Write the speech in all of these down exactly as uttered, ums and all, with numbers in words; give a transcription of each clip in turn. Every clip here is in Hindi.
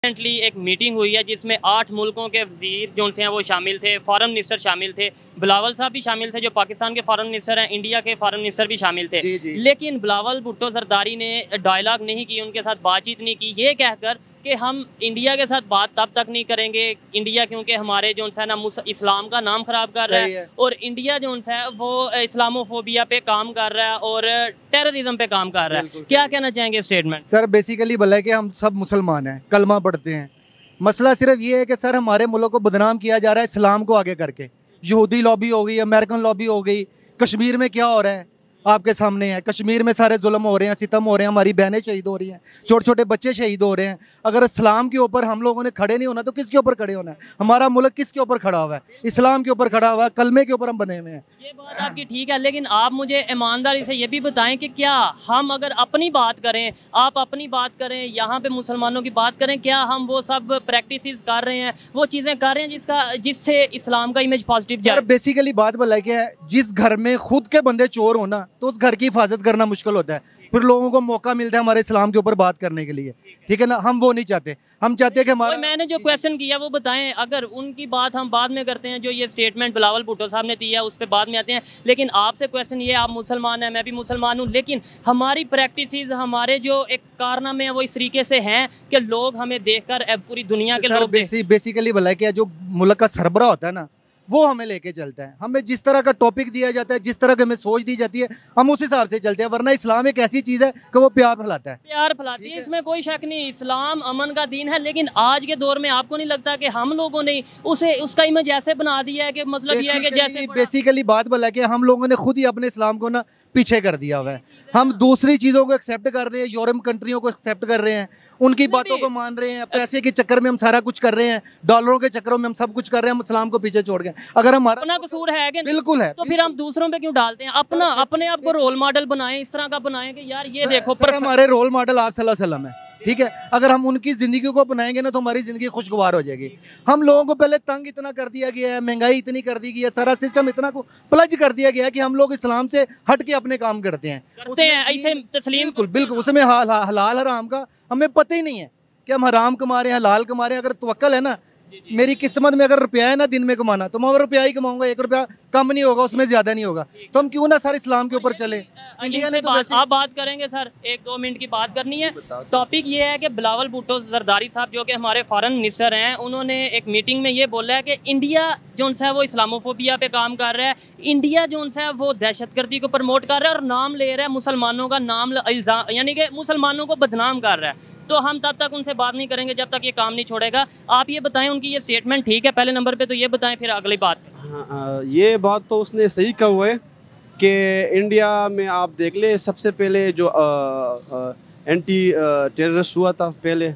रिसेंटली एक मीटिंग हुई है जिसमें आठ मुल्कों के वजीर जो हैं वो शामिल थे, फॉरेन मिनिस्टर शामिल थे, बिलावल साहब भी शामिल थे जो पाकिस्तान के फॉरेन मिनिस्टर हैं, इंडिया के फॉरेन मिनिस्टर भी शामिल थे। जी जी। लेकिन बिलावल भुट्टो जरदारी ने डायलॉग नहीं की, उनके साथ बातचीत नहीं की, ये कहकर कि हम इंडिया के साथ बात तब तक नहीं करेंगे, इंडिया क्योंकि हमारे जो है ना इस्लाम का नाम ख़राब कर रहा है, है और इंडिया जो है वो इस्लामोफोबिया पे काम कर रहा है और टेररिज्म पे काम कर रहा है। क्या कहना चाहेंगे स्टेटमेंट? सर बेसिकली भला है कि हम सब मुसलमान हैं, कलमा पढ़ते हैं। मसला सिर्फ ये है कि सर हमारे मुल्क को बदनाम किया जा रहा है इस्लाम को आगे करके। यहूदी लॉबी हो गई, अमेरिकन लॉबी हो गई। कश्मीर में क्या हो रहा है आपके सामने है, कश्मीर में सारे जुल्म हो रहे हैं, सितम हो रहे हैं, हमारी बहनें शहीद हो रही हैं, छोटे छोटे बच्चे शहीद हो रहे हैं। अगर इस्लाम के ऊपर हम लोगों ने खड़े नहीं होना तो किसके ऊपर खड़े होना है? हमारा मुल्क किसके ऊपर खड़ा हुआ है? इस्लाम के ऊपर खड़ा हुआ है, कलमे के ऊपर हम बने हुए हैं। ये बात आपकी ठीक है, लेकिन आप मुझे ईमानदारी से ये भी बताएं कि क्या हम अगर अपनी बात करें, आप अपनी बात करें, यहाँ पे मुसलमानों की बात करें, क्या हम वो सब प्रैक्टिसेस कर रहे हैं, वो चीज़ें कर रहे हैं जिसका जिससे इस्लाम का इमेज पॉजिटिव जाए? बेसिकली बात बोला कि जिस घर में खुद के बंदे चोर होना तो उस घर की हिफाजत करना मुश्किल होता है, फिर लोगों को मौका मिलता है हमारे इस्लाम के ऊपर बात करने के लिए, ठीक है ना। हम वो नहीं चाहते, हम चाहते हैं कि हमारा मैंने जो क्वेश्चन किया वो बताएं। अगर उनकी बात हम बाद में करते हैं, जो ये स्टेटमेंट बिलावल भुट्टो साहब ने दिया उस पर बाद में आते हैं, लेकिन आपसे क्वेश्चन ये, आप मुसलमान हैं, मैं भी मुसलमान हूँ, लेकिन हमारी प्रैक्टिसेस, हमारे जो एक कारनामे हैं वो इस तरीके से हैं कि लोग हमें देखकर पूरी दुनिया के लोग बेसी, बेसिकली भला क्या जो मुल्क का सरबरा होता है ना वो हमें लेके चलता है। हमें जिस तरह का टॉपिक दिया जाता है, जिस तरह की हमें सोच दी जाती है, हम उस हिसाब से चलते हैं। वरना इस्लाम एक ऐसी चीज़ है कि वो प्यार फैलाता है, प्यार फैलाती है, इसमें कोई शक नहीं। इस्लाम अमन का दीन है, लेकिन आज के दौर में आपको नहीं लगता कि हम लोगों ने उसे उसका इमेज ऐसे बना दिया है कि मतलब ये है कि जैसे बेसिकली बात बोला कि हम लोगों ने खुद ही अपने इस्लाम को ना पीछे कर दिया हुआ है। हम दूसरी चीज़ों को एक्सेप्ट कर रहे हैं, यूरोप कंट्रियों को एक्सेप्ट कर रहे हैं, उनकी बातों को मान रहे हैं, पैसे के चक्कर में हम सारा कुछ कर रहे हैं, डॉलरों के चक्करों में हम सब कुछ कर रहे हैं, हम इस्लाम को पीछे छोड़ गए। अगर हमारा अपना कसूर है कि बिल्कुल है, तो फिर हम दूसरों पे क्यों डालते हैं? अपना अपने आप को रोल मॉडल बनाएं, इस तरह का बनाएं कि यार ये देखो पर हमारे रोल मॉडल आप सल्लल्लाहु अलैहि वसल्लम है, ठीक है। अगर हम उनकी ज़िंदगी को अपनाएंगे ना तो हमारी ज़िंदगी खुशगवार हो जाएगी। हम लोगों को पहले तंग इतना कर दिया गया है, महंगाई इतनी कर दी गई है, सारा सिस्टम इतना को प्लज कर दिया गया है कि हम लोग इस्लाम से हट के अपने काम करते हैं करते हैं ऐसे तस्लीम। बिल्कुल बिल्कुल, उसमें हलाल हराम का हमें पता ही नहीं है कि हम हराम कमा रहे हैं, हलाल कमा रहे हैं। अगर तवक्कल है ना, मेरी किस्मत में अगर रुपया है ना दिन में कमाना, तो मैं रुपया ही कमाऊंगा, एक रुपया कम नहीं होगा, उसमें ज्यादा नहीं होगा। तो हम क्यों ना सर इस्लाम के ऊपर चले? इंडिया ने तो बात, आप बात करेंगे सर, एक दो मिनट की बात करनी है। टॉपिक ये है कि बिलावल भुट्टो जरदारी साहब जो कि हमारे फॉरेन मिनिस्टर हैं, उन्होंने एक मीटिंग में ये बोला है कि इंडिया जो है वो इस्लामोफोबिया पे काम कर रहा है, इंडिया जो है वो दहशतगर्दी को प्रमोट कर रहा है और नाम ले रहा है, मुसलमानों का नाम इल्जाम, यानी कि मुसलमानों को बदनाम कर रहा है। तो हम तब तक उनसे बात नहीं करेंगे जब तक ये काम नहीं छोड़ेगा। आप ये बताएं, उनकी ये स्टेटमेंट ठीक है पहले नंबर पे, तो ये बताएं, फिर अगली बात। हाँ, ये बात तो उसने सही कहा हुआ है कि इंडिया में आप देख ले, सबसे पहले जो आ, आ, एंटी टेररिस्ट हुआ था पहले,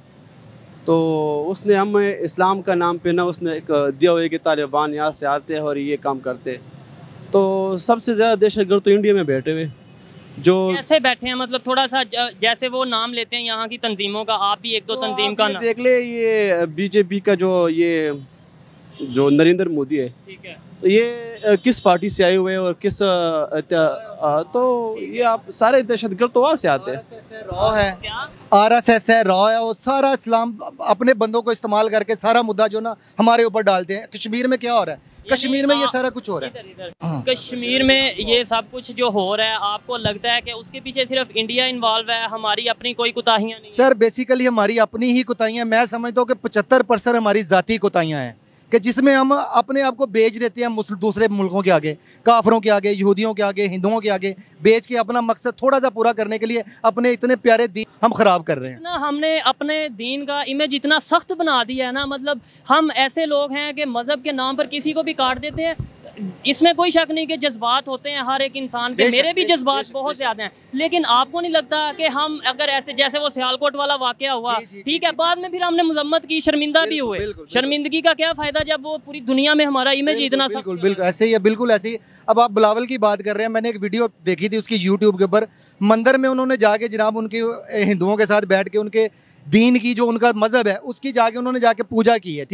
तो उसने हम इस्लाम का नाम पे ना उसने एक दिया हुआ है कि तालिबान यहाँ से आते हैं और ये काम करते हैं। तो सबसे ज़्यादा दहशतगर्द तो इंडिया में बैठे हुए जो कैसे बैठे हैं, मतलब थोड़ा सा जैसे वो नाम लेते हैं यहाँ की तंजीमों का, आप भी एक दो तो तंजीम का नाम देख ले। ये बीजेपी का जो ये जो नरेंद्र मोदी है, ठीक है, तो ये किस पार्टी से आए हुए हैं और किस तो ये आप सारे दहशतगर्द तो वहाँ से आते हैं। रॉ है, आर एस एस है, रॉ है, वो सारा इस्लाम अपने बंदों को इस्तेमाल करके सारा मुद्दा जो ना हमारे ऊपर डालते हैं। कश्मीर में क्या हो रहा है? कश्मीर में ये सारा कुछ हो रहा है। कश्मीर में ये सब कुछ जो हो रहा है, आपको लगता है कि उसके पीछे सिर्फ इंडिया इन्वॉल्व है, हमारी अपनी कोई कोताहियां नहीं? सर बेसिकली हमारी अपनी ही कोताहियां, मैं समझता हूँ कि पचहत्तर परसेंट हमारी जाती कोताहियां हैं कि जिसमें हम अपने आप को बेच देते हैं दूसरे मुल्कों के आगे, काफरों के आगे, यहूदियों के आगे, हिंदुओं के आगे, बेच के अपना मकसद थोड़ा सा पूरा करने के लिए अपने इतने प्यारे दीन हम खराब कर रहे हैं ना। हमने अपने दीन का इमेज इतना सख्त बना दिया है ना, मतलब हम ऐसे लोग हैं कि मजहब के नाम पर किसी को भी काट देते हैं। इसमें कोई शक नहीं कि जज्बात होते हैं हर एक इंसान के, मेरे भी जज्बात बहुत ज्यादा हैं, लेकिन आपको नहीं लगता कि हम अगर ऐसे जैसे वो सियालकोट वाला वाकया हुआ, ठीक है, बाद में फिर हमने मजम्मत की, शर्मिंदा भी हुए, शर्मिंदगी का क्या फायदा जब वो पूरी दुनिया में हमारा इमेज इतना बिल्कुल बिल्कुल ऐसे ही है, बिल्कुल ऐसे ही। अब आप बिलावल की बात कर रहे हैं, मैंने एक वीडियो देखी थी उसकी यूट्यूब के ऊपर, मंदिर में उन्होंने जाके जनाब उनके हिंदुओं के साथ बैठ के उनके दीन की जो उनका मजहब है उसकी जाके उन्होंने जाके पूजा की है, ठीक है।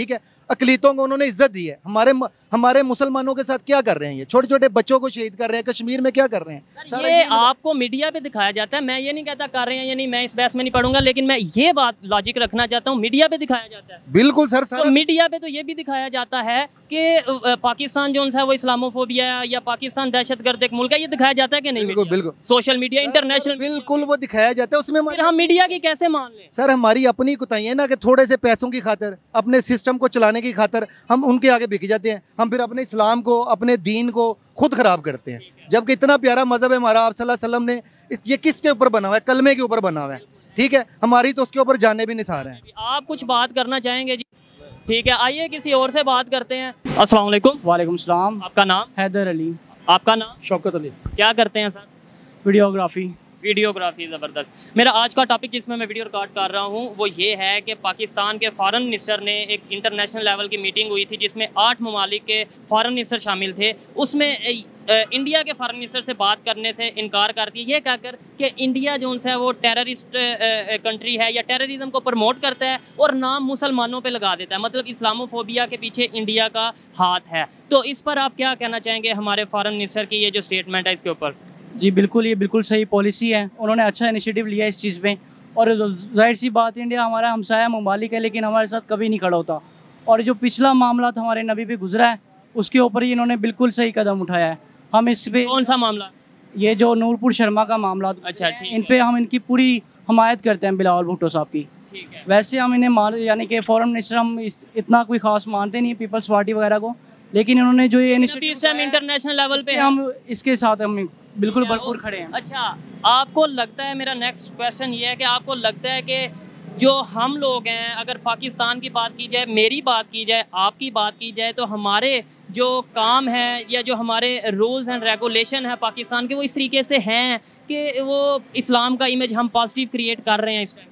अकलीतों को उन्होंने इज्जत दी है। हमारे हमारे मुसलमानों के साथ क्या कर रहे हैं ये? छोटे छोटे बच्चों को शहीद कर रहे हैं, कश्मीर में क्या कर रहे हैं? सर, ये आपको मीडिया पे दिखाया जाता है, मैं ये नहीं कहता कर रहे हैं या नहीं, मैं इस बहस में नहीं पढ़ूंगा, लेकिन मैं ये बात लॉजिक रखना चाहता हूँ, मीडिया पे दिखाया जाता है। बिल्कुल सर, तो मीडिया पे तो ये भी दिखाया जाता है कि पाकिस्तान जो है वो इस्लामोफोबिया या पाकिस्तान दहशतगर्द एक मुल्क है, ये दिखाया जाता है कि नहीं? बिल्कुल बिल्कुल सोशल मीडिया, इंटरनेशनल, बिल्कुल वो दिखाया जाता है। उसमें फिर हम मीडिया की कैसे मान लें? सर हमारी अपनी कुताही है ना कि थोड़े से पैसों की खातिर, अपने सिस्टम को चलाने की खातिर हम उनके आगे बिक जाते हैं। हम फिर अपने इस्लाम को, अपने दीन को खुद खराब करते हैं, जबकि इतना प्यारा मजहब है हमारा। आप सल्लल्लाहु अलैहि वसल्लम ने ये किसके ऊपर बना हुआ है? कलमे के ऊपर बना हुआ है, ठीक है। हमारी तो उसके ऊपर जाने भी निसार हैं। आप कुछ बात करना चाहेंगे जी? ठीक है, आइए किसी और से बात करते हैं। अस्सलाम वालेकुम। वालेकुम सलाम। आपका नाम? हैदर अली। आपका नाम? शौकत अली। क्या करते हैं सर? वीडियोग्राफी। वीडियोग्राफी, ज़बरदस्त। मेरा आज का टॉपिक जिसमें मैं वीडियो रिकॉर्ड कर रहा हूँ वो ये है कि पाकिस्तान के फ़ॉरेन मिनिस्टर ने एक इंटरनेशनल लेवल की मीटिंग हुई थी जिसमें आठ ममालिक के फ़ॉरेन मिनिस्टर शामिल थे। उसमें इंडिया के फ़ॉरेन मिनिस्टर से बात करने से इनकार कर दिया, ये कहकर कि इंडिया जो है वो टेररिस्ट कंट्री है या टेररिज्म को प्रमोट करता है और नाम मुसलमानों पे लगा देता है, मतलब इस्लामोफोबिया के पीछे इंडिया का हाथ है। तो इस पर आप क्या कहना चाहेंगे हमारे फ़ॉरेन मिनिस्टर की ये जो स्टेटमेंट है इसके ऊपर? जी बिल्कुल, ये बिल्कुल सही पॉलिसी है, उन्होंने अच्छा इनिशिएटिव लिया इस चीज़ में। और जाहिर सी बात, इंडिया हमारा हमसाया ममालिक है लेकिन हमारे साथ कभी नहीं खड़ा होता। और जो पिछला मामला था हमारे नबी पे गुजरा है उसके ऊपर ही इन्होंने बिल्कुल सही कदम उठाया है। हम इस पे, कौन सा मामला? ये जो नूरपुर शर्मा का मामला, अच्छा ठीक, इन पे हम इनकी पूरी हमायत करते हैं, बिलावल भुट्टो साहब की। ठीक है। वैसे हम इन्हें मान, यानी कि फॉरेन मिनिस्टर हम इतना कोई खास मानते नहीं पीपल्स पार्टी वगैरह को, लेकिन इन्होंने जो ये इनिशिएटिव इंटरनेशनल लेवल पे हम इसके साथ हम बिल्कुल भरपूर खड़े हैं। अच्छा, आपको लगता है, मेरा नेक्स्ट क्वेश्चन ये है कि आपको लगता है कि जो हम लोग हैं, अगर पाकिस्तान की बात की जाए, मेरी बात की जाए, आपकी बात की जाए, तो हमारे जो काम है या जो हमारे रूल्स एंड रेगुलेशन है पाकिस्तान के, वो इस तरीके से हैं कि वो इस्लाम का इमेज हम पॉजिटिव क्रिएट कर रहे हैं इस टाइम?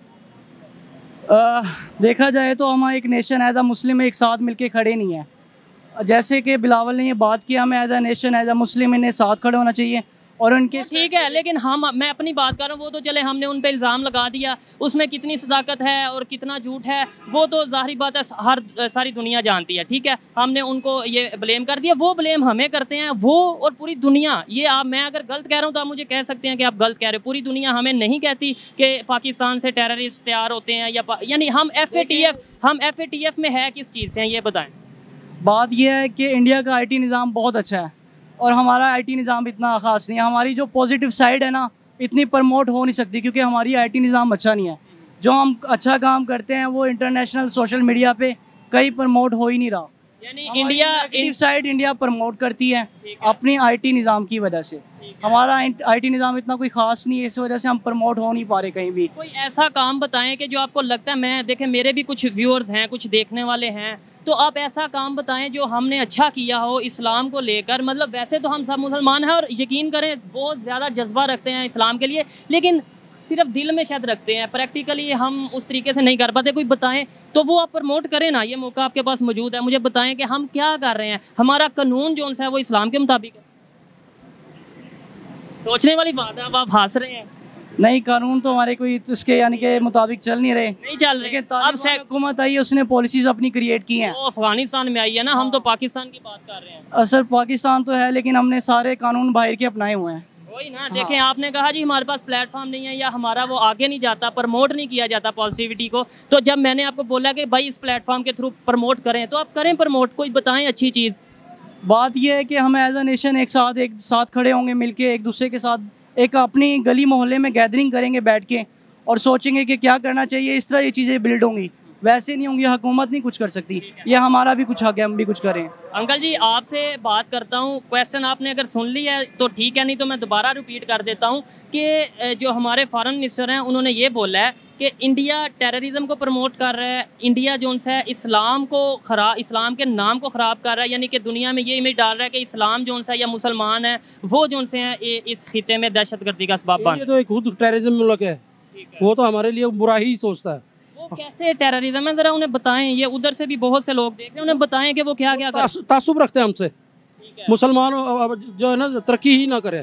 देखा जाए तो हम एक नेशन एज अ मुस्लिम एक साथ मिलके खड़े नहीं है। जैसे कि बिलावल ने ये बात की, हमें as a nation as a Muslim इन्हें साथ खड़े होना चाहिए। और उनके ठीक है, लेकिन हम, मैं अपनी बात कर रहा हूँ, वो तो चले हमने उन पे इल्ज़ाम लगा दिया, उसमें कितनी सदाकत है और कितना झूठ है वो तो ज़ाहिर बात है हर सारी दुनिया जानती है, ठीक है। हमने उनको ये ब्लेम कर दिया, वो ब्लेम हमें करते हैं, वो और पूरी दुनिया। ये आप, मैं अगर गलत कह रहा हूँ तो आप मुझे कह सकते हैं कि आप गलत कह रहे हो। पूरी दुनिया हमें नहीं कहती कि पाकिस्तान से टेररिस्ट तैयार होते हैं, या यानी हम एफ ए टी एफ हम एफ ए टी एफ में है किस चीज़ से हैं, ये बताएँ। बात यह है कि इंडिया का आईटी निज़ाम बहुत अच्छा है और हमारा आईटी निज़ाम इतना ख़ास नहीं है। हमारी जो पॉजिटिव साइड है ना, इतनी प्रमोट हो नहीं सकती क्योंकि हमारी आईटी निज़ाम अच्छा नहीं है। जो हम अच्छा काम करते हैं वो इंटरनेशनल सोशल मीडिया पे कहीं प्रमोट हो ही नहीं रहा। यानी India negative side India promote करती है अपनी आईटी निज़ाम की वजह से। हमारा आईटी निज़ाम इतना कोई ख़ास नहीं है, इस वजह से हम प्रमोट हो नहीं पा रहे कहीं भी। कोई ऐसा काम बताएं कि जो आपको लगता है, मैं देखें मेरे भी कुछ व्यूअर्स हैं, कुछ देखने वाले हैं, तो आप ऐसा काम बताएं जो हमने अच्छा किया हो इस्लाम को लेकर। मतलब वैसे तो हम सब मुसलमान हैं और यकीन करें बहुत ज़्यादा जज्बा रखते हैं इस्लाम के लिए, लेकिन सिर्फ दिल में शायद रखते हैं, प्रैक्टिकली हम उस तरीके से नहीं कर पाते। कोई बताएं तो वो आप प्रमोट करें ना, ये मौका आपके पास मौजूद है। मुझे बताएं कि हम क्या कर रहे हैं, हमारा कानून जो है वो इस्लाम के मुताबिक है। सोचने वाली बात है, अब आप हंस रहे हैं। नहीं, कानून तो हमारे कोई उसके यानी के मुताबिक चल नहीं रहे, नहीं चल रहे। लेकिन अब हुकूमत आई है, उसने पॉलिसीज अपनी क्रिएट की हैं। वो अफगानिस्तान में आई है ना, हम तो पाकिस्तान की बात कर रहे हैं। असर पाकिस्तान तो है लेकिन हमने सारे कानून बाहर के अपनाए हुए हैं। वही ना, देखें आपने कहा जी हमारे पास प्लेटफॉर्म नहीं है या हमारा वो आगे नहीं जाता, प्रमोट नहीं किया जाता पॉजिटिविटी को। तो जब मैंने आपको बोला कि भाई इस प्लेटफॉर्म के थ्रू प्रमोट करें, तो आप करें प्रमोट, कोई बताएं अच्छी चीज़। बात यह है कि हम एज अ नेशन एक साथ एक साथ खड़े होंगे, मिलके एक दूसरे के साथ एक अपनी गली मोहल्ले में गैदरिंग करेंगे बैठ के और सोचेंगे कि क्या करना चाहिए। इस तरह ये चीज़ें बिल्ड होंगी, वैसे नहीं होंगी। हुकूमत नहीं कुछ कर सकती, ये हमारा भी कुछ हक है, हम भी कुछ करें। अंकल जी आपसे बात करता हूँ, क्वेश्चन आपने अगर सुन लिया है तो ठीक है, नहीं तो मैं दोबारा रिपीट कर देता हूँ कि जो हमारे फॉरेन मिनिस्टर हैं उन्होंने ये बोला है कि इंडिया टेररिज्म को प्रमोट कर रहा है, इंडिया जो है इस्लाम को खराब, इस्लाम के नाम को ख़राब कर रहा है, यानी कि दुनिया में ये इमेज डाल रहा है कि इस्लाम जो है या मुसलमान है वो जो से हैं इस खिते में दहशतगर्दी का सबब बन। ये तो एक खुद टेररिज्म मुल्क है, वो तो हमारे लिए बुरा ही सोचता है। वो कैसे टेररिज्म है, ज़रा उन्हें बताएं। ये उधर से भी बहुत से लोग देख रहे हैं, उन्हें बताएं कि वो क्या क्या कर तासुब रखते हैं हमसे। मुसलमान जो है ना तरक्की ही ना करे,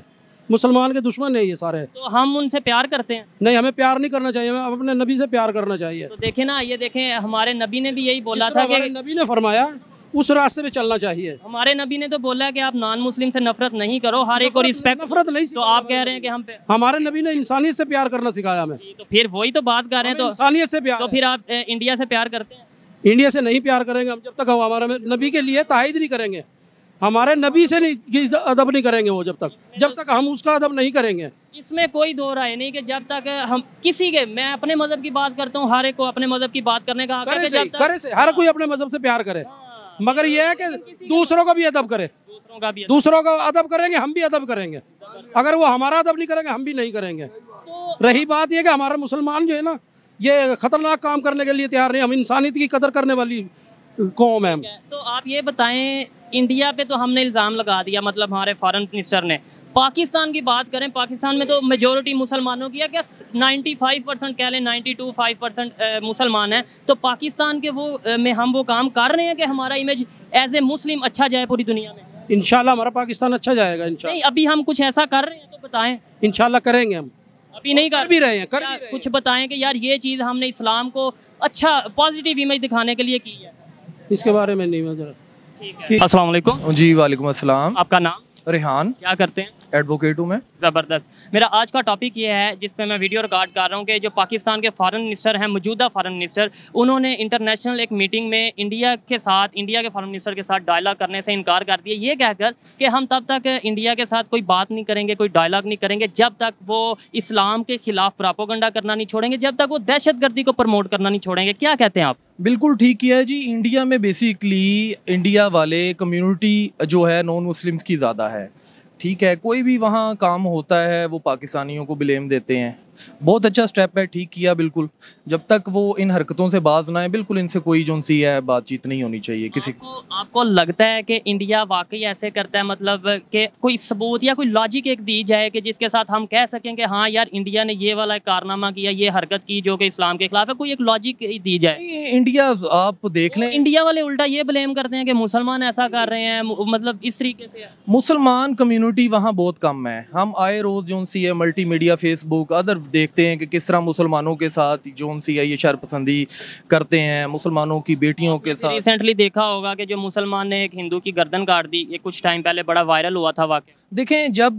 मुसलमान के दुश्मन है ये सारे। तो हम उनसे प्यार करते हैं? नहीं, हमें प्यार नहीं करना चाहिए, हमें अपने नबी से प्यार करना चाहिए। तो देखें ना, ये देखें हमारे नबी ने भी यही बोला जिस था तरह कि हमारे नबी ने फरमाया उस रास्ते पे चलना चाहिए। हमारे नबी ने तो बोला कि आप नॉन मुस्लिम से नफरत नहीं करो, हर एक को रिस्पेक्ट। नफरत नहीं, तो आप कह रहे हैं कि हम पे हमारे नबी ने इंसानियत से प्यार करना सिखाया हमें। तो फिर वही तो बात कर रहे हैं। तो इंसानियत से प्यार। तो फिर आप ए, इंडिया से प्यार करते हैं? इंडिया से नहीं प्यार करेंगे हम जब तक हम हमारे नबी के लिए तायद नहीं करेंगे, हमारे नबी से नहीं अदब नहीं करेंगे वो, जब तक जब तक हम उसका अदब नहीं करेंगे। इसमें कोई दो राय नहीं कि जब तक हम किसी के, मैं अपने मजहब की बात करता हूँ, हर एक को अपने मजहब की बात करने का हक है करे कि से, जब तक करे से, हर कोई अपने मजहब से प्यार करे, मगर यह है कि दूसरों का भी अदब करे। दूसरों का भी दूसरों का अदब करेंगे, हम भी अदब करेंगे। अगर वो हमारा अदब नहीं करेंगे, हम भी नहीं करेंगे। तो रही बात यह कि हमारे मुसलमान जो है ना, ये खतरनाक काम करने के लिए तैयार नहीं। हम इंसानियत की कदर करने वाली कौम है हम। तो आप ये बताएं, इंडिया पे तो हमने इल्ज़ाम लगा दिया, मतलब हमारे फॉरेन मिनिस्टर ने। पाकिस्तान की बात करें, पाकिस्तान में तो मेजोरिटी मुसलमानों की है, क्या पचानवे परसेंट कह लें, बानवे फाइव परसेंट मुसलमान हैं। तो पाकिस्तान के वो अ, में हम वो काम कर रहे हैं कि हमारा इमेज एज ए मुस्लिम अच्छा जाए पूरी दुनिया में? इंशाल्लाह हमारा पाकिस्तान अच्छा जाएगा इंशाल्लाह। नहीं, अभी हम कुछ ऐसा कर रहे हैं तो बताएं। इंशाल्लाह करेंगे हम, अभी नहीं कर, कर भी रहे हैं, कर भी या रहे हैं। कुछ बताएं कि यार ये चीज़ हमने इस्लाम को अच्छा पॉजिटिव इमेज दिखाने के लिए की है। इसके बारे में नहीं मुझे। ठीक है, अस्सलाम वालेकुम जी वालेकुम अस्सलाम। आपका नाम? रेहान, क्या करते हैं? एडवोकेट हूँ मैं। ज़बरदस्त। मेरा आज का टॉपिक ये है जिस पे मैं वीडियो रिकॉर्ड कर रहा हूँ कि जो पाकिस्तान के फॉरेन मिनिस्टर हैं, मौजूदा फॉरेन मिनिस्टर, उन्होंने इंटरनेशनल एक मीटिंग में इंडिया के साथ, इंडिया के फॉरेन मिनिस्टर के साथ डायलॉग करने से इनकार कर दिया, ये कहकर कि हम तब तक इंडिया के साथ कोई बात नहीं करेंगे, कोई डायलॉग नहीं करेंगे जब तक वो इस्लाम के खिलाफ प्रोपेगेंडा करना नहीं छोड़ेंगे, जब तक वो दहशतगर्दी को प्रमोट करना नहीं छोड़ेंगे। क्या कहते हैं आप? बिल्कुल ठीक किया है जी। इंडिया में बेसिकली इंडिया वाले कम्युनिटी जो है नॉन मुस्लिम्स की ज़्यादा है, ठीक है। कोई भी वहाँ काम होता है वो पाकिस्तानियों को ब्लेम देते हैं। बहुत अच्छा स्टेप है, ठीक किया बिल्कुल। जब तक वो इन हरकतों से बाज ना आए, बिल्कुल इनसे कोई जो सी है बातचीत नहीं होनी चाहिए किसी आपको, आपको लगता है कि इंडिया वाकई ऐसे करता है, मतलब कि कोई सबूत या कोई लॉजिक एक दी जाए कि जिसके साथ हम कह सकें कि हाँ यार इंडिया ने ये वाला कारनामा किया, ये हरकत की जो कि इस्लाम के खिलाफ है, कोई एक लॉजिक दी जाए? इंडिया आप देख लें, इंडिया वाले उल्टा ये ब्लेम करते हैं कि मुसलमान ऐसा कर रहे हैं, मतलब इस तरीके से। मुसलमान कम्युनिटी वहाँ बहुत कम है। हम आए रोज़ जो सी है मल्टी मीडिया, फेसबुक, अदर देखते हैं कि किस तरह मुसलमानों के साथ जो सी है ये शरपसंदी करते हैं, मुसलमानों की बेटियों के साथ। रिसेंटली देखा होगा कि जो मुसलमान ने एक हिंदू की गर्दन काट दी, ये कुछ टाइम पहले बड़ा वायरल हुआ था वाकया। देखें, जब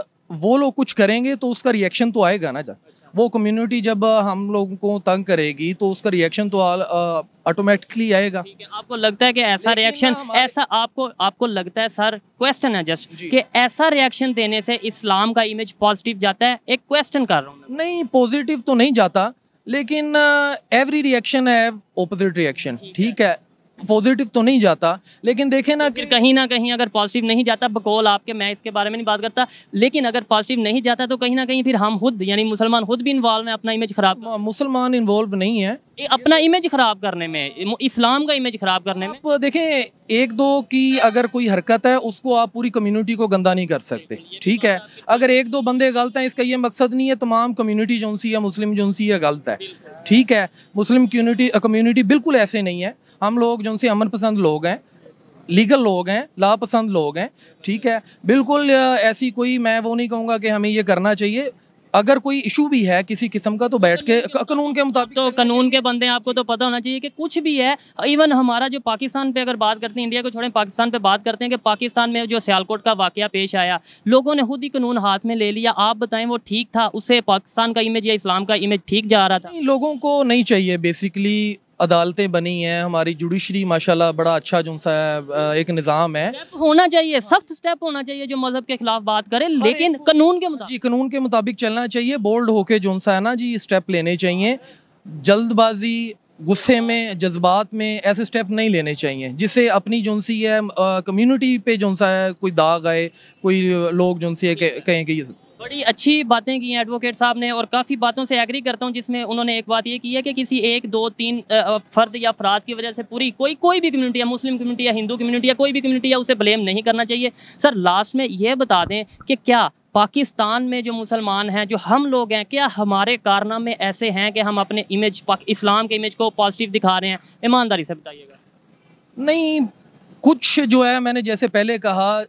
वो लोग कुछ करेंगे तो उसका रिएक्शन तो आएगा ना। जब वो कम्युनिटी जब हम लोगों को तंग करेगी तो उसका रिएक्शन तो ऑटोमेटिकली आएगा। ठीक है, आपको लगता है कि ऐसा रिएक्शन, ऐसा आपको आपको लगता है, सर क्वेश्चन है जस्ट, कि ऐसा रिएक्शन देने से इस्लाम का इमेज पॉजिटिव जाता है? एक क्वेश्चन कर रहा हूँ। नहीं, पॉजिटिव तो नहीं जाता, लेकिन एवरी रिएक्शन है ऑपोजिट रिएक्शन, ठीक है। पॉजिटिव तो नहीं जाता, लेकिन देखें ना फिर कहीं ना कहीं अगर पॉजिटिव नहीं जाता, बकौल आपके, मैं इसके बारे में नहीं बात करता, लेकिन अगर पॉजिटिव नहीं जाता तो कहीं ना कहीं फिर हम खुद यानी मुसलमान खुद भी इन्वॉल्व हैं अपना इमेज खराब। मुसलमान इन्वॉल्व नहीं है ये अपना इमेज खराब करने में, इस्लाम का इमेज खराब करने में। आप देखें, एक दो की अगर कोई हरकत है उसको आप पूरी कम्युनिटी को गंदा नहीं कर सकते, ठीक है। अगर एक दो बंदे गलत हैं, इसका ये मकसद नहीं है तमाम कम्युनिटी जो सी है, मुस्लिम जो सी है गलत है, ठीक है। मुस्लिम कम्युनिटी कम्युनिटी बिल्कुल ऐसे नहीं है। हम लोग जो से अमन पसंद लोग हैं, लीगल लोग हैं, ला पसंद लोग हैं, ठीक है। बिल्कुल ऐसी कोई, मैं वो नहीं कहूँगा कि हमें ये करना चाहिए। अगर कोई इशू भी है किसी किस्म का तो बैठ के कानून के मुताबिक, तो कानून के बंदे, आपको तो पता होना चाहिए कि कुछ भी है। इवन हमारा जो पाकिस्तान पे अगर बात करते हैं, इंडिया को छोड़ें पाकिस्तान पे बात करते हैं, कि पाकिस्तान में जो सियालकोट का वाकया पेश आया, लोगों ने खुद ही कानून हाथ में ले लिया। आप बताएं वो ठीक था? उससे पाकिस्तान का इमेज या इस्लाम का इमेज ठीक जा रहा था? लोगों को नहीं चाहिए। बेसिकली अदालतें बनी हैं, हमारी जुडिशरी माशाल्लाह बड़ा अच्छा जो सा एक निज़ाम है। स्टेप होना चाहिए, सख्त स्टेप होना चाहिए जो मजहब के खिलाफ बात करे, लेकिन कानून के मुताबिक। जी, कानून के मुताबिक चलना चाहिए। बोल्ड होके जो सा है ना जी, स्टेप लेने चाहिए। जल्दबाजी, गुस्से में, जज्बात में ऐसे स्टेप नहीं लेने चाहिए जिससे अपनी जो सी है कम्युनिटी पे जो सा है कोई दाग आए, कोई लोग जो सी है कहें कि बड़ी अच्छी बातें की हैं एडवोकेट साहब ने, और काफ़ी बातों से एग्री करता हूं, जिसमें उन्होंने एक बात ये की है कि किसी एक दो तीन फ़र्द या अफराद की वजह से पूरी कोई कोई भी कम्युनिटी है, मुस्लिम कम्युनिटी या हिंदू कम्युनिटी या कोई भी कम्युनिटी है, उसे ब्लेम नहीं करना चाहिए। सर लास्ट में ये बता दें कि क्या पाकिस्तान में जो मुसलमान हैं, जो हम लोग हैं, क्या हमारे कारनामे ऐसे हैं कि हम अपने इमेज, इस्लाम के इमेज को पॉजिटिव दिखा रहे हैं? ईमानदारी से बताइएगा। नहीं, कुछ जो है मैंने जैसे पहले कहा,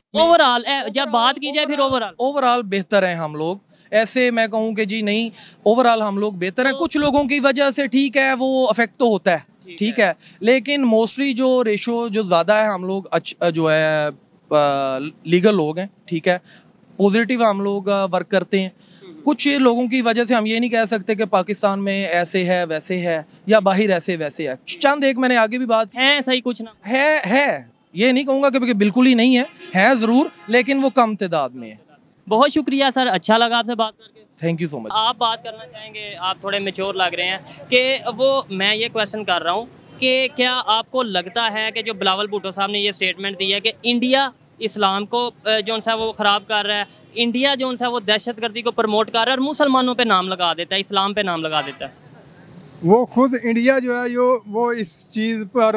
ओवरऑल जब बात की जाए फिर ओवरऑल ओवरऑल बेहतर हैं हम लोग। ऐसे मैं कहूँ कि जी नहीं, ओवरऑल हम लोग बेहतर हैं। कुछ लोगों की वजह से ठीक है वो अफेक्ट तो होता है, ठीक है, लेकिन मोस्टली जो रेशो जो ज़्यादा है हम लोग अच्छा जो है लीगल लोग हैं, ठीक है, पॉजिटिव हम लोग वर्क करते हैं। कुछ लोगों की वजह से हम ये नहीं कह सकते कि पाकिस्तान में ऐसे है वैसे है या बाहर ऐसे वैसे है। चंद एक मैंने आगे भी बात है, सही कुछ ना है है ये नहीं कहूँगा कि बिल्कुल ही नहीं है, है ज़रूर, लेकिन वो कम तादाद में है। बहुत शुक्रिया सर, अच्छा लगा आपसे बात करके। Thank you so much. आप बात करना चाहेंगे, आप थोड़े मेच्योर लग रहे हैं कि वो, मैं ये क्वेश्चन कर रहा हूँ कि क्या आपको लगता है कि जो बिलावल भुट्टो साहब ने ये स्टेटमेंट दी है कि इंडिया इस्लाम को जो सा वो ख़राब कर रहा है, इंडिया जो सा वो दहशतगर्दी को प्रमोट कर रहा है और मुसलमानों पे नाम लगा देता है, इस्लाम पे नाम लगा देता है, वो खुद इंडिया जो है यो वो इस चीज़ पर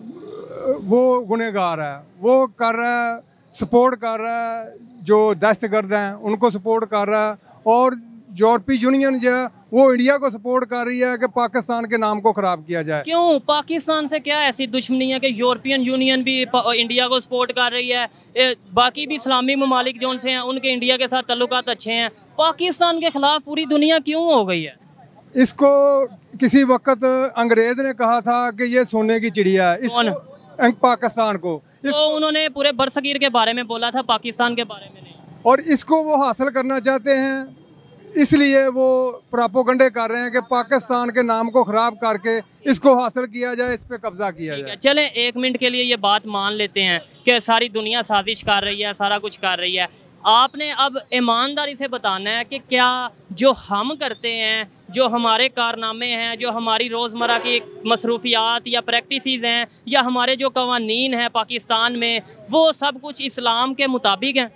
वो गुनहगार है, वो कर रहा है, सपोर्ट कर रहा है, जो दहशतगर्द हैं उनको सपोर्ट कर रहा है, और यूरोपीय यूनियन जो है वो इंडिया को सपोर्ट कर रही है कि पाकिस्तान के नाम को ख़राब किया जाए। क्यों? पाकिस्तान से क्या ऐसी दुश्मनी है कि यूरोपियन यूनियन भी इंडिया को सपोर्ट कर रही है, ए, बाकी भी इस्लामी ममालिक जो से हैं उनके इंडिया के साथ ताल्लुकात अच्छे हैं, पाकिस्तान के ख़िलाफ़ पूरी दुनिया क्यों हो गई है? इसको किसी वक्त अंग्रेज़ ने कहा था कि ये सोने की चिड़िया है, इसको पाकिस्तान को इस... तो उन्होंने पूरे बरसगीर के बारे में बोला था, पाकिस्तान के बारे में नहीं, और इसको वो हासिल करना चाहते हैं, इसलिए वो प्रोपेगेंडे कर रहे हैं कि पाकिस्तान के नाम को ख़राब करके इसको हासिल किया जाए, इस पे कब्जा किया जाए। चलें एक मिनट के लिए ये बात मान लेते हैं कि सारी दुनिया साजिश कर रही है, सारा कुछ कर रही है, आपने अब ईमानदारी से बताना है कि क्या जो हम करते हैं, जो हमारे कारनामे हैं, जो हमारी रोज़मर्रा की मसरूफियात या प्रैक्टिसेस हैं, या हमारे जो कवानीन हैं पाकिस्तान में, वो सब कुछ इस्लाम के मुताबिक हैं?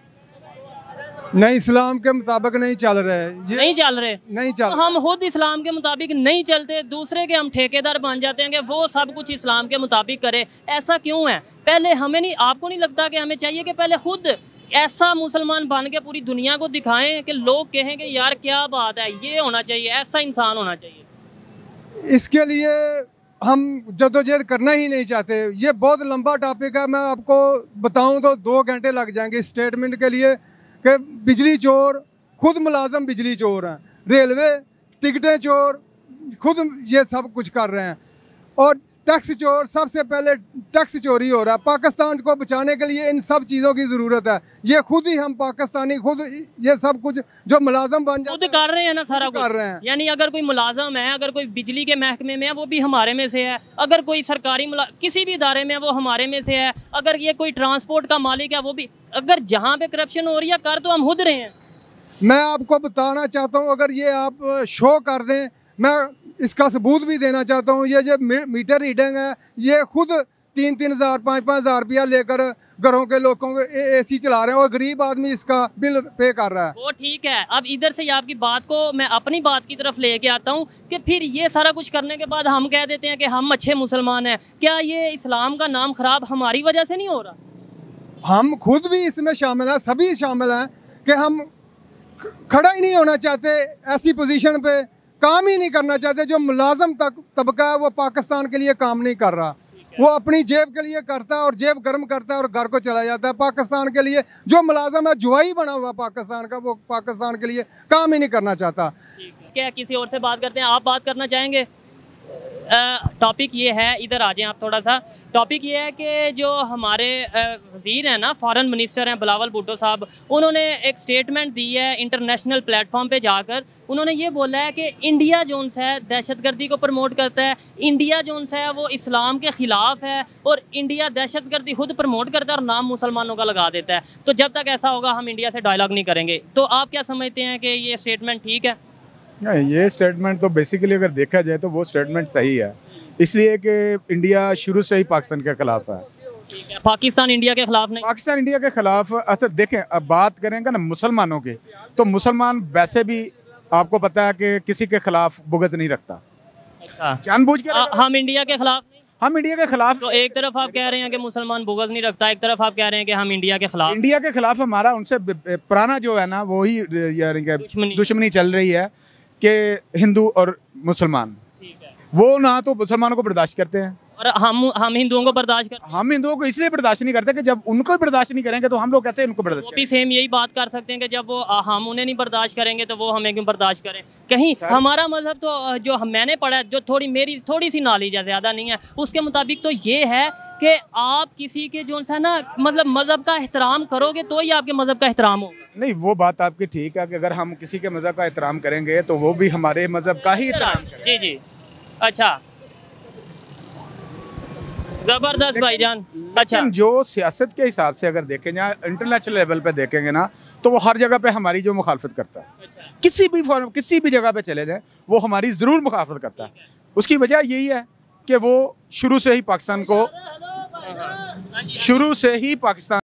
नहीं, इस्लाम के मुताबिक नहीं चल रहे, ये नहीं चल रहे, नहीं चल तो हम खुद इस्लाम के मुताबिक नहीं चलते, दूसरे के हम ठेकेदार बन जाते हैं कि वो सब कुछ इस्लाम के मुताबिक करे। ऐसा क्यों है? पहले हमें नहीं, आपको नहीं लगता कि हमें चाहिए कि पहले खुद ऐसा मुसलमान बन के पूरी दुनिया को दिखाएं कि लोग कहें कि यार क्या बात है, ये होना चाहिए, ऐसा इंसान होना चाहिए? इसके लिए हम जद्दोजहद करना ही नहीं चाहते। ये बहुत लंबा टॉपिक है, मैं आपको बताऊं तो दो घंटे लग जाएंगे स्टेटमेंट के लिए कि बिजली चोर, खुद मुलाजम बिजली चोर हैं, रेलवे टिकटें चोर, खुद ये सब कुछ कर रहे हैं, और टैक्स चोर, सबसे पहले टैक्स चोरी हो रहा है। पाकिस्तान को बचाने के लिए इन सब चीज़ों की ज़रूरत है, ये खुद ही हम पाकिस्तानी खुद ये सब कुछ जो मुलाजम बन जाते खुद कर रहे हैं ना, सारा कुछ कर रहे हैं। यानी अगर कोई मुलाजम है, अगर कोई बिजली के महकमे में है वो भी हमारे में से है, अगर कोई सरकारी किसी भी इदारे में है वो हमारे में से है, अगर ये कोई ट्रांसपोर्ट का मालिक है वो भी, अगर जहाँ पे करप्शन हो रही है कर तो हम खुद रहे हैं। मैं आपको बताना चाहता हूँ, अगर ये आप शो कर दें, मैं इसका सबूत भी देना चाहता हूँ, ये जो मीटर रीडिंग है ये खुद तीन तीन हज़ार पाँच पाँच हज़ार रुपया लेकर घरों के लोगों को एसी चला रहे हैं, और गरीब आदमी इसका बिल पे कर रहा है। वो ठीक है, अब इधर से आपकी बात को मैं अपनी बात की तरफ लेके आता हूँ कि फिर ये सारा कुछ करने के बाद हम कह देते हैं कि हम अच्छे मुसलमान हैं। क्या ये इस्लाम का नाम ख़राब हमारी वजह से नहीं हो रहा? हम खुद भी इसमें शामिल हैं, सभी शामिल हैं कि हम खड़ा ही नहीं होना चाहते, ऐसी पोजीशन पे काम ही नहीं करना चाहते। जो मुलाजम तक तबका है वो पाकिस्तान के लिए काम नहीं कर रहा, वो अपनी जेब के लिए करता है और जेब गर्म करता है और घर को चला जाता है। पाकिस्तान के लिए जो मुलाजम है जुआई बना हुआ पाकिस्तान का, वो पाकिस्तान के लिए काम ही नहीं करना चाहता। क्या किसी और से बात करते हैं, आप बात करना चाहेंगे? टॉपिक ये है, इधर आ जाएं आप थोड़ा सा। टॉपिक ये है कि जो हमारे वज़ीर हैं ना, फॉरेन मिनिस्टर हैं बिलावल भुट्टो साहब, उन्होंने एक स्टेटमेंट दी है इंटरनेशनल प्लेटफॉर्म पे जाकर। उन्होंने ये बोला है कि इंडिया जोन सा है दहशतगर्दी को प्रमोट करता है, इंडिया जोन सा है वो इस्लाम के ख़िलाफ़ है, और इंडिया दहशतगर्दी खुद प्रमोट करता है और नाम मुसलमानों का लगा देता है। तो जब तक ऐसा होगा हम इंडिया से डायलॉग नहीं करेंगे। तो आप क्या समझते हैं कि ये स्टेटमेंट ठीक है? ये स्टेटमेंट तो बेसिकली अगर देखा जाए तो वो स्टेटमेंट सही है, इसलिए कि इंडिया शुरू से ही पाकिस्तान के खिलाफ है। पाकिस्तान इंडिया के खिलाफ नहीं, पाकिस्तान इंडिया के खिलाफ। अच्छा देखें, अब बात करेंगे ना मुसलमानों की, तो मुसलमान वैसे भी आपको पता है कि किसी के खिलाफ बुग़्ज़ नहीं रखता। अच्छा, जानबूझ के हम इंडिया के खिलाफ नहीं, हम इंडिया के खिलाफ। तो एक तरफ आप कह रहे हैं कि मुसलमान बुग़्ज़ नहीं रखता, एक तरफ आप कह रहे हैं कि हम इंडिया के खिलाफ। इंडिया के खिलाफ हमारा उनसे पुराना जो है ना वही दुश्मनी चल रही है कि हिंदू और मुसलमान, वो ना तो मुसलमानों को बर्दाश्त करते हैं और हम हम हिंदुओं को बर्दाश्त कर, हम हिंदुओं को इसलिए बर्दाश्त नहीं करते कि जब उनको बर्दाश्त नहीं करेंगे तो हम लोग कैसे उनको बर्दाश्त वो भी करेंगे? सेम यही बात कर सकते हैं कि जब वो आ, हम उन्हें नहीं बर्दाश्त करेंगे तो वो हमें क्यों बर्दाश्त करें। कहीं हमारा मजहब तो आ, जो हम- मैंने पढ़ा है, जो थोड़ी मेरी थोड़ी सी नॉलेज है, ज़्यादा नहीं है, उसके मुताबिक तो ये है कि आप किसी के जो सा ना मतलब मजहब का एहतराम करोगे तो ही आपके मजहब का एहतराम होगा। नहीं, वो बात आपकी ठीक है कि अगर हम किसी के मज़हब का एहतराम करेंगे तो वो भी हमारे मज़हब का ही एहतराम करें। जी जी, अच्छा, जबरदस्त भाईजान। अच्छा, लेकिन जो सियासत के हिसाब से अगर देखें या इंटरनेशनल लेवल पे देखेंगे ना, तो वो हर जगह पे हमारी जो मुखालफत करता है, अच्छा, किसी भी फॉर्म किसी भी जगह पे चले जाए वो हमारी ज़रूर मुखालफत करता है। उसकी वजह यही है कि वो शुरू से ही पाकिस्तान को शुरू से ही पाकिस्तान